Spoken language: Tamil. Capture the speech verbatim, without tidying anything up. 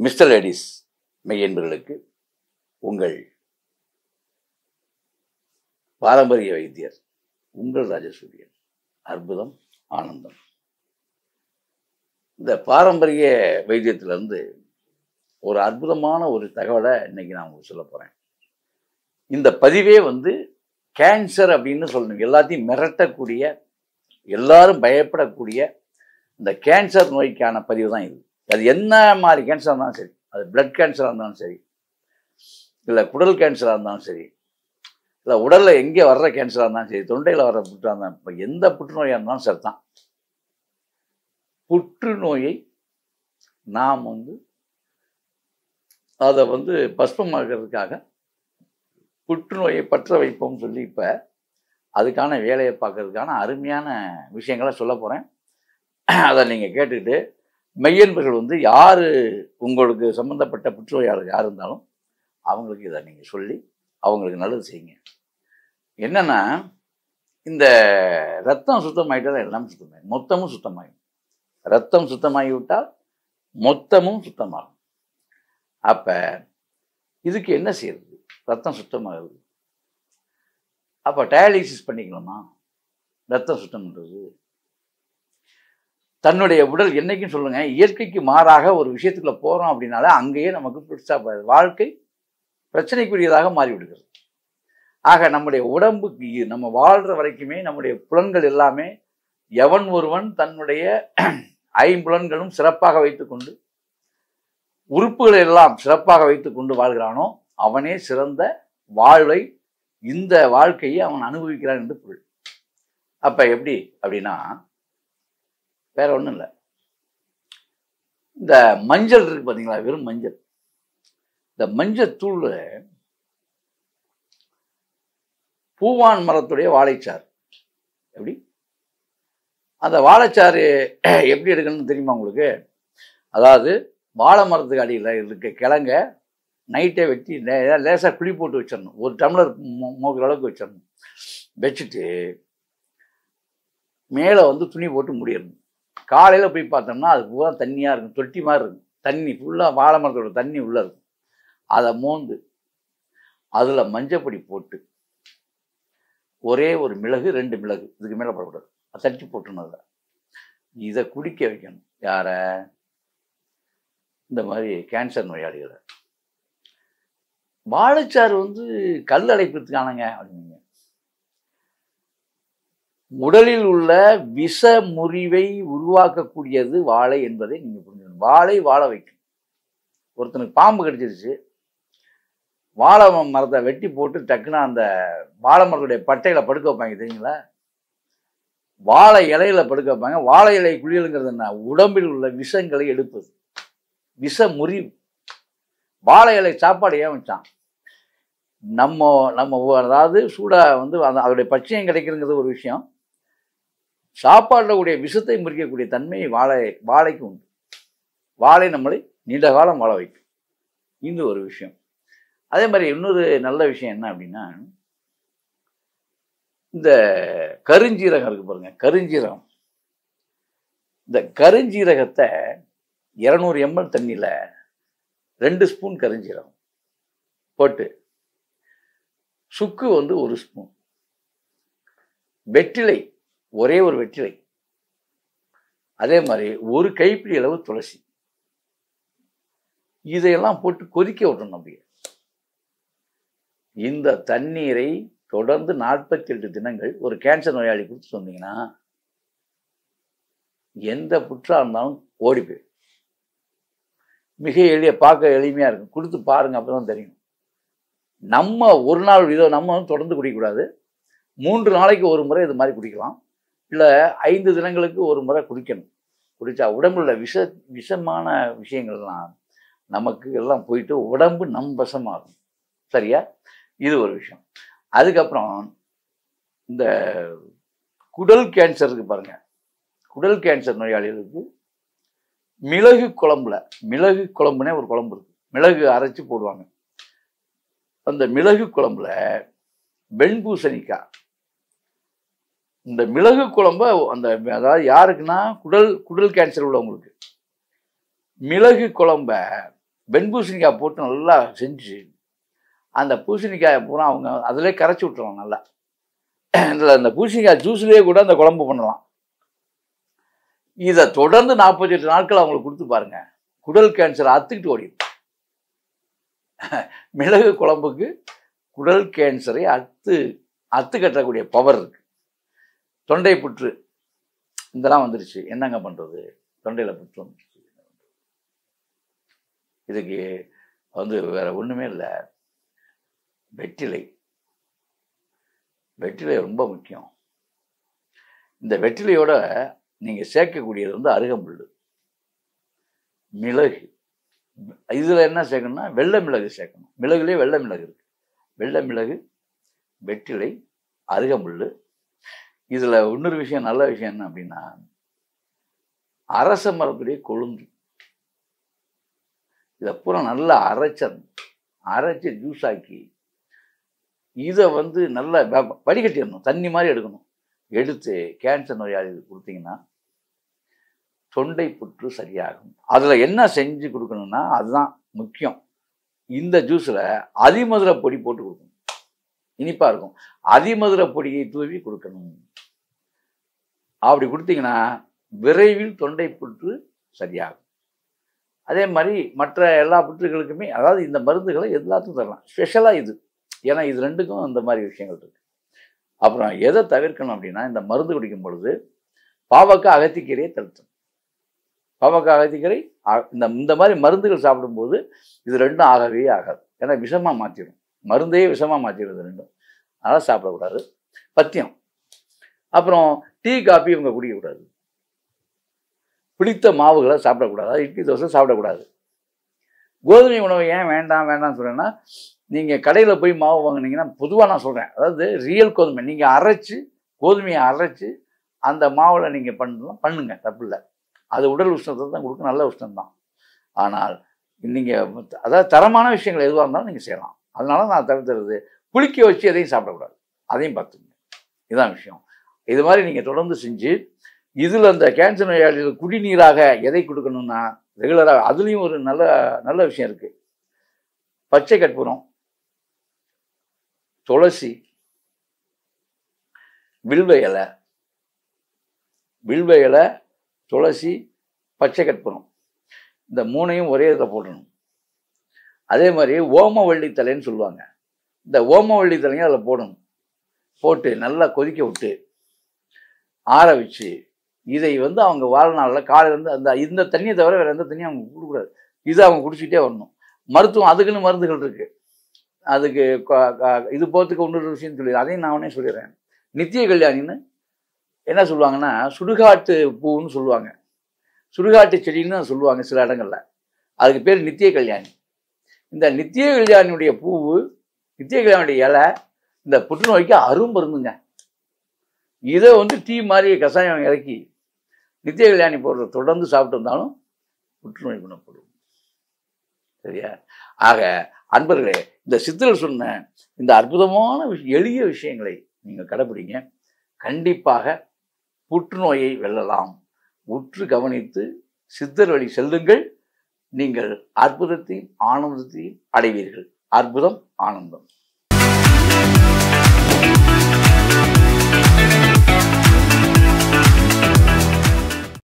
மிஸ்டர் லேடிஸ் மெய்யன்பர்களுக்கு உங்கள் பாரம்பரிய வைத்தியர் உங்கள் ராஜசூரியன். அற்புதம், ஆனந்தம். இந்த பாரம்பரிய வைத்தியத்திலிருந்து ஒரு அற்புதமான ஒரு தகவலை இன்னைக்கு நான் உங்களுக்கு சொல்ல போறேன். இந்த பதிவே வந்து கேன்சர் அப்படின்னு சொல்லணும், எல்லாத்தையும் மிரட்டக்கூடிய, எல்லாரும் பயப்படக்கூடிய இந்த கேன்சர் நோய்க்கான பதிவு தான் இது. அது என்ன மாதிரி கேன்சராக இருந்தாலும் சரி, அது பிளட் கேன்சராக இருந்தாலும் சரி, இல்லை குடல் கேன்சராக இருந்தாலும் சரி, இல்லை உடலில் எங்கே வர்ற கேன்சராக இருந்தாலும் சரி, தொண்டையில் வர்ற புற்றாக இருந்தாலும், இப்போ எந்த புற்றுநோயாக இருந்தாலும் சரி தான். புற்றுநோயை நாம் வந்து அதை வந்து பஸ்பமாக்கிறதுக்காக புற்றுநோயை பற்ற வைப்போம்னு சொல்லி இப்போ அதுக்கான வேலையை பார்க்கறதுக்கான அருமையான விஷயங்களை சொல்ல போகிறேன். அதை நீங்கள் கேட்டுக்கிட்டு மெய்யன்பர்கள் வந்து யார் உங்களுக்கு சம்மந்தப்பட்ட புற்றுநோயாளர் யார் இருந்தாலும் அவங்களுக்கு இதை நீங்கள் சொல்லி அவங்களுக்கு நல்லது செய்யுங்க. என்னென்னா, இந்த ரத்தம் சுத்தமாகிட்டால் எல்லாமே சுத்தமாகும், மொத்தமும் சுத்தமாகும். ரத்தம் சுத்தமாகி விட்டால் மொத்தமும் சுத்தமாகும். அப்போ இதுக்கு என்ன செய்யறது? ரத்தம் சுத்தமாகுது, அப்போ டயாலிசிஸ் பண்ணிக்கலாமா? ரத்தம் சுத்தம் பண்ணுறது தன்னுடைய உடல் என்னைக்கும் சொல்லுங்க, இயற்கைக்கு மாறாக ஒரு விஷயத்துக்குள்ள போகிறோம் அப்படின்னால அங்கேயே நமக்கு பிடிச்சா வாழ்க்கை பிரச்சனைக்குரியதாக மாறிவிடுகிறது. ஆக நம்முடைய உடம்புக்கு நம்ம வாழ்கிற வரைக்குமே நம்முடைய புலன்கள் எல்லாமே எவன் ஒருவன் தன்னுடைய ஐம்புலன்களும் சிறப்பாக வைத்துக்கொண்டு உறுப்புகளை எல்லாம் சிறப்பாக வைத்துக்கொண்டு வாழ்கிறானோ அவனே சிறந்த வாழ்வை, இந்த வாழ்க்கையை அவன் அனுபவிக்கிறான் என்று பொருள். அப்ப எப்படி அப்படின்னா, வேற ஒன்றும் இல்லை, இந்த மஞ்சள் இருக்கு பார்த்தீங்களா, வெறும் மஞ்சள். இந்த மஞ்சள் தூள் பூவான் மரத்துடைய வாழைச்சாறு. எப்படி அந்த வாழைச்சாறு எப்படி எடுக்கணும்னு தெரியுமா உங்களுக்கு? அதாவது வாழை மரத்துக்கு அடியில் இருக்க கிழங்க நைட்டே வெட்டி லேசாக குழி போட்டு வச்சிடணும், ஒரு டம்ளர் மூக்கிற அளவுக்கு வச்சிடணும். வச்சுட்டு மேலே வந்து துணி போட்டு முடியணும். காலையில் போய் பார்த்தோம்னா அது பூரா தண்ணியாக இருக்கும், தொட்டி மாதிரி இருக்கும். தண்ணி ஃபுல்லாக வாழை மரத்தோட தண்ணி உள்ளே இருக்கும். அதை மோந்து அதில் மஞ்சப்பொடி போட்டு ஒரே ஒரு மிளகு, ரெண்டு மிளகு, இதுக்கு மேலே போடக்கூடாது, தட்டி போட்டுணும். அதில் இதை குடிக்க வைக்கணும். யாரை? இந்த மாதிரி கேன்சர் நோயாளிகளை. வாழைச்சாறு வந்து கல் அடைப்பதற்கானங்க அப்படிங்க. உடலில் உள்ள விஷ முறிவை உருவாக்கக்கூடியது வாழை என்பதை நீங்க புரிஞ்சுக்கணும். வாழை வாழ வைக்கும். ஒருத்தனுக்கு பாம்பு கடிச்சிருச்சு, வாழை மரத்தை வெட்டி போட்டு டக்குன்னா அந்த வாழை மரத்துடைய பட்டையில படுக்க வைப்பாங்க தெரியுங்களா? வாழை இலையில படுக்க வைப்பாங்க. வாழை இலை குளியலுங்கிறது என்ன? உடம்பில் உள்ள விஷங்களை எடுப்பது, விஷ முறிவு. வாழை இலை சாப்பாடு ஏன் வச்சான்? நம்ம நம்ம அதாவது சூடா வந்து அதோடைய பச்சையம் கிடைக்கிறதுங்கிறது ஒரு விஷயம். சாப்பாட்டில் கூடிய விஷத்தை முறிக்கக்கூடிய தன்மை வாழை வாழைக்கு உண்டு. வாழை நம்மளை நீண்ட காலம் வாழ வைக்கும். இந்த ஒரு விஷயம். அதே மாதிரி இன்னொரு நல்ல விஷயம் என்ன அப்படின்னா, இந்த கருஞ்சீரகம் இருக்கு பாருங்க, கருஞ்சீரகம். இந்த கருஞ்சீரகத்தை இருநூறு எம்எல் தண்ணியில் ரெண்டு ஸ்பூன் கருஞ்சீரகம் போட்டு, சுக்கு வந்து ஒரு ஸ்பூன், வெற்றிலை ஒரே ஒரு வெற்றிலை, அதே மாதிரி ஒரு கைப்பிடி அளவு துளசி, இதையெல்லாம் போட்டு கொதிக்க விடணும். அப்படியே இந்த தண்ணீரை தொடர்ந்து நாற்பத்தி எட்டு தினங்கள் ஒரு கேன்சர் நோயாளி கொடுத்து சொன்னீங்கன்னா எந்த புற்றா இருந்தாலும் ஓடி போய். மிக எளிய, பார்க்க எளிமையா இருக்கும். கொடுத்து பாருங்க, அப்பதான் தெரியும். நம்ம ஒரு நாள் இதை நம்ம தொடர்ந்து குடிக்கக்கூடாது. மூன்று நாளைக்கு ஒரு முறை இது மாதிரி குடிக்கலாம், இல்லை ஐந்து தினங்களுக்கு ஒரு முறை குடிக்கணும். குடித்தா உடம்புல விஷ விஷமான விஷயங்கள்லாம் நமக்கு எல்லாம் போயிட்டு உடம்பு நம் வசமாகும். சரியா? இது ஒரு விஷயம். அதுக்கப்புறம் இந்த குடல் கேன்சருக்கு பாருங்க, குடல் கேன்சர் நோயாளிகளுக்கு மிளகு குழம்புல, மிளகு குழம்புனே ஒரு குழம்பு இருக்கு, மிளகு அரைச்சி போடுவாங்க. அந்த மிளகு குழம்புல வெண்பூசணிக்காய், இந்த மிளகு குழம்ப அந்த அதாவது யாருக்குன்னா குடல் குடல் கேன்சர் உள்ளவங்களுக்கு மிளகு குழம்ப வெண்பூசணிக்காய் போட்டு நல்லா செஞ்சு அந்த பூசணிக்காயை பூரா அவங்க அதிலே கரைச்சி விட்டுருவாங்க நல்லா. இதில் அந்த பூசணிக்காய் ஜூஸ்லேயே கூட அந்த குழம்பு பண்ணலாம். இதை தொடர்ந்து நாற்பத்தி எட்டு நாட்கள் அவங்களுக்கு கொடுத்து பாருங்க, குடல் கேன்சர் அத்துக்கிட்டு ஓடிடும். மிளகு குழம்புக்கு குடல் கேன்சரை அத்து அத்து கட்டக்கூடிய பவர் இருக்கு. தொண்டை புற்று இதெல்லாம் வந்துருச்சு, என்னங்க பண்றது? தொண்டையில் புற்று வந்துருச்சு. இதுக்கு வந்து வேற ஒண்ணுமே இல்லை, வெற்றிலை. வெற்றிலை ரொம்ப முக்கியம். இந்த வெற்றிலையோட நீங்க சேர்க்கக்கூடியது வந்து அருகம்புல், மிளகு. இதுல என்ன சேர்க்கணும்னா வெள்ளை மிளகு சேர்க்கணும். மிளகுலேயே வெள்ளை மிளகு இருக்கு. வெள்ளை மிளகு, வெற்றிலை, அருகம்புல். இதுல இன்னொரு விஷயம், நல்ல விஷயம் என்ன அப்படின்னா, அரச மரத்துடைய கொழுந்து. இதை பூரா நல்லா அரைச்சணும். அரைச்சி ஜூஸ் ஆக்கி இதை வந்து நல்லா வடிகட்டிடணும், தண்ணி மாதிரி எடுக்கணும். எடுத்து கேன்சர் நோயாளிகளுக்கு கொடுத்தீங்கன்னா தொண்டை புற்று சரியாகும். அதில் என்ன செஞ்சு கொடுக்கணும்னா அதுதான் முக்கியம். இந்த ஜூஸில் அதிமதுர பொடி போட்டு கொடுக்கணும், இனிப்பாக இருக்கும். அதிமதுர பொடியை தூவி கொடுக்கணும். அப்படி கொடுத்தீங்கன்னா விரைவில் தொண்டை புற்று சரியாகும். அதே மாதிரி மற்ற எல்லா புற்றுகளுக்குமே, அதாவது இந்த மருந்துகளை எல்லாத்துக்கும் தரலாம், ஸ்பெஷலாக இது. ஏன்னா இது ரெண்டுக்கும் இந்த மாதிரி விஷயங்கள் இருக்கு. அப்புறம் எதை தவிர்க்கணும் அப்படின்னா, இந்த மருந்து குடிக்கும் பொழுது பாவக்காய் அகத்திக்கீரையை தவிர்க்கணும். பாவக்காய் அகத்திக்கீரை இந்த இந்த மாதிரி மருந்துகள் சாப்பிடும்போது இது ரெண்டும் ஆகவே ஆகாது. ஏன்னா விஷமாக மாற்றிடும், மருந்தையே விஷமாக மாற்றிடுது ரெண்டும். அதனால் சாப்பிடக்கூடாது. பத்தியம். அப்புறம் டீ காபி இவங்க குடிக்கக்கூடாது. பிடித்த மாவுகளை சாப்பிடக்கூடாது. அதாவது இட்லி தோசை சாப்பிடக்கூடாது. கோதுமை உணவு ஏன் வேண்டாம் வேண்டாம்னு சொல்கிறேன்னா, நீங்கள் கடையில் போய் மாவு வாங்கினீங்கன்னா, பொதுவாக நான் சொல்கிறேன், அதாவது ரியல் கோதுமை நீங்கள் அரைச்சி, கோதுமையை அரைச்சி அந்த மாவில் நீங்கள் பண்ணலாம், பண்ணுங்க, தப்பு இல்லை. அது உடல் உஷ்ணத்தை தான் கொடுக்கும், நல்ல உஷ்ணம் தான். ஆனால் நீங்கள் அதாவது தரமான விஷயங்கள் எதுவாக இருந்தாலும் நீங்கள் செய்யலாம். அதனால நான் தவிர்த்துறது, புளிக்க வச்சு எதையும் சாப்பிடக்கூடாது, அதையும் பார்த்துங்க. இதுதான் விஷயம். இது மாதிரி நீங்கள் தொடர்ந்து செஞ்சு, இதில் அந்த கேன்சர் நோயாளிகள் குடிநீராக எதை கொடுக்கணும்னா ரெகுலராக, அதுலேயும் ஒரு நல்ல நல்ல விஷயம் இருக்குது. பச்சை கற்பூரம், துளசி, வில்வ இலை, வில்வ இலை, துளசி, பச்சை கற்பூரம், இந்த மூணையும் ஒரே இதில் போடணும். அதே மாதிரி ஓமவள்ளி தலைன்னு சொல்லுவாங்க, இந்த ஓமவள்ளி தலையும் அதில் போடணும். போட்டு நல்லா கொதிக்க விட்டு ஆற வச்சு, இதை வந்து அவங்க வாழ்நாளில் காலையில் வந்து அந்த இந்த தண்ணியை தவிர வேறு எந்த தண்ணியும் அவங்க கொடுக்கக்கூடாது. இதை அவங்க குடிச்சிக்கிட்டே வரணும். மருத்துவம் அதுக்குன்னு மருந்துகள் இருக்குது. அதுக்கு இது போகிறதுக்கு இன்னொரு விஷயம் சொல்லி அதையும் நான் உடனே சொல்லிடுறேன். நித்திய கல்யாணின்னு என்ன சொல்லுவாங்கன்னா, சுடுகாட்டு பூன்னு சொல்லுவாங்க, சுடுகாட்டு செடின்னு சொல்லுவாங்க சில இடங்கள்ல. அதுக்கு பேர் நித்திய கல்யாணி. இந்த நித்திய கல்யாணியுடைய பூவு, நித்திய கல்யாணியுடைய இலை இந்த புற்றுநோய்க்கு அரும்பருந்துங்க. இதை வந்து டீ மாதிரி கஷாயம் இறக்கி நித்திய கல்யாணி போடுறத தொடர்ந்து சாப்பிட்டு இருந்தாலும் புற்றுநோய் குணப்படும். சரியா? ஆக அன்பர்களே, இந்த சித்தர்கள் சொன்ன இந்த அற்புதமான விஷயம், எளிய விஷயங்களை நீங்கள் கடைபிடிங்க. கண்டிப்பாக புற்றுநோயை வெல்லலாம். உற்று கவனித்து சித்தர் வழி செல்லுங்கள். நீங்கள் அற்புதத்தையும் ஆனந்தத்தையும் அடைவீர்கள். அற்புதம், ஆனந்தம்.